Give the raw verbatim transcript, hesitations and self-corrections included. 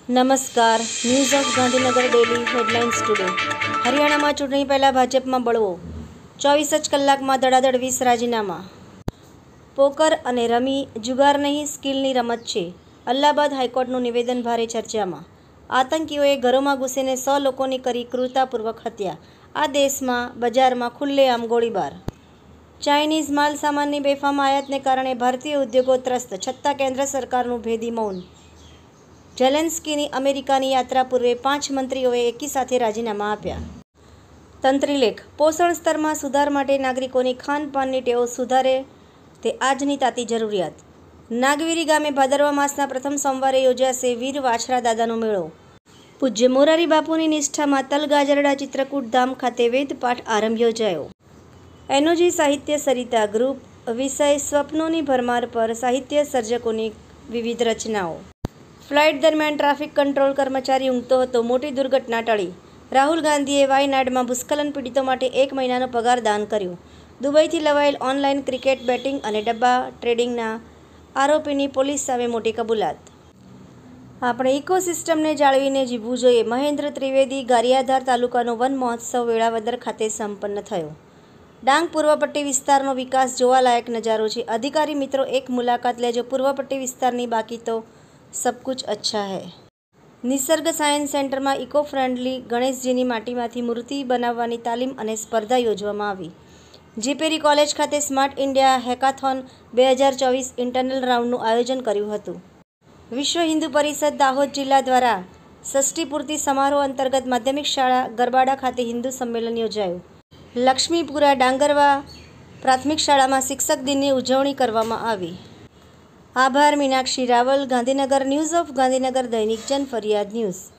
નમસ્કાર, news of Gandhinagar daily headlines today. હરિયાણામાં ચૂંટણી પહેલા ભાજપમાં બળવો, ચોવીસ જ કલાકમાં ધડાધડ વીસ રાજીનામા. પોકર અને રમી જુગાર નહીં, સ્કિલની રમત છે. અલ્હાબાદ હાઈકોર્ટનું નિવેદન ભારે ચર્ચામાં. આતંકીઓએ ઘરોમાં ઘૂસીને સો લોકોની કરી ક્રૂરતાપૂર્વક હત્યા. આ દેશમાં બજારમાં ખુલ્લેઆમ ગોળીબાર. ચાઇનીઝ માલ સામાનની બેફામ આયાતને કારણે ભારતીય ઉદ્યોગો ત્રસ્ત, છતાં કેન્દ્ર સરકારનું ભેદી મૌન. ઝેલેન્સ્કીની અમેરિકાની યાત્રા પૂર્વે પાંચ મંત્રીઓએ એકી સાથે રાજીનામા આપ્યા. તંત્રીલેખ: પોષણ સ્તરમાં સુધાર માટે નાગરિકોની ખાનપાનની ટેવો સુધારે તે આજની તાતી જરૂરિયાત. નાગવીરી ગામે ભાદરવા માસના પ્રથમ સોમવારે યોજાશે વીર વાછરા દાદાનો મેળો. પૂજ્ય મોરારી બાપુની નિષ્ઠામાં તલગાજરડા ચિત્રકૂટ ધામ ખાતે વેદપાઠ આરંભ યોજાયો. એનોજી સાહિત્ય સરિતા ગ્રુપ વિષય સ્વપ્નોની ભરમાર પર સાહિત્ય સર્જકોની વિવિધ રચનાઓ. ફ્લાઇટ દરમિયાન ટ્રાફિક કંટ્રોલ કર્મચારી ઊંઘતો હતો, મોટી દુર્ઘટના ટળી. રાહુલ ગાંધીએ વાયનાડમાં ભૂસ્ખલન પીડિતો માટે એક મહિનાનો પગાર દાન કર્યો. દુબઈથી લવાયેલ ઓનલાઈન ક્રિકેટ બેટિંગ અને ડબ્બા ટ્રેડિંગના આરોપીની પોલીસ સામે મોટી કબૂલાત. આપણે ઇકોસિસ્ટમને જાળવીને જીવવું જોઈએ. મહેન્દ્ર ત્રિવેદી. ગારિયાધાર તાલુકાનો વન મહોત્સવ વેળાવદર ખાતે સંપન્ન થયો. ડાંગ પૂર્વપટ્ટી વિસ્તારનો વિકાસ જોવાલાયક નજારો છે. અધિકારી મિત્રો, એક મુલાકાત લેજો પૂર્વપટ્ટી વિસ્તારની, બાકી તો સબ કુછ અચ્છા હૈ. નિસર્ગ સાયન્સ સેન્ટરમાં ઇકો ફ્રેન્ડલી ગણેશજીની માટીમાંથી મૂર્તિ બનાવવાની તાલીમ અને સ્પર્ધા યોજવામાં આવી. જીપેરી કોલેજ ખાતે સ્માર્ટ ઇન્ડિયા હેકાથોન બે હજાર ચોવીસ ઇન્ટરનલ રાઉન્ડનું આયોજન કર્યું હતું. વિશ્વ હિન્દુ પરિષદ દાહોદ જિલ્લા દ્વારા ષષ્ઠી પૂર્તિ સમારોહ અંતર્ગત માધ્યમિક શાળા ગરબાડા ખાતે હિન્દુ સંમેલન યોજાયું. લક્ષ્મીપુરા ડાંગરવા પ્રાથમિક શાળામાં શિક્ષક દિનની ઉજવણી કરવામાં આવી. આભાર. મીનાક્ષી રાવલ, ગાંધીનગર. ન્યૂઝ ઓફ ગાંધીનગર દૈનિક જન ફરિયાદ ન્યૂઝ.